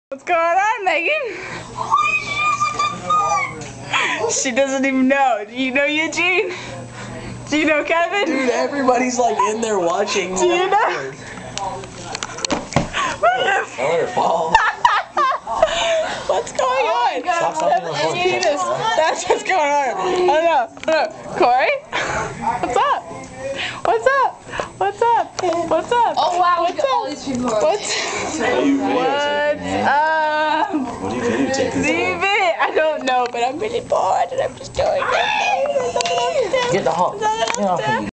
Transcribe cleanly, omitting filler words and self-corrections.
What's going on, Megan? She doesn't even know. Do you know Eugene? Do you know Kevin? Dude, everybody's like in there watching. Do you know? Don't let her fall. What's going on? Stop stopping the recording. Jesus, that's what's going on. I don't know. Corey? What's up? What's up? What's up? What's up? Oh wow, What's all up? these people are What's up? What are you videotaping? TV? I don't know, but I'm really bored and I'm just doing nothing. Get the hog. Get off of me.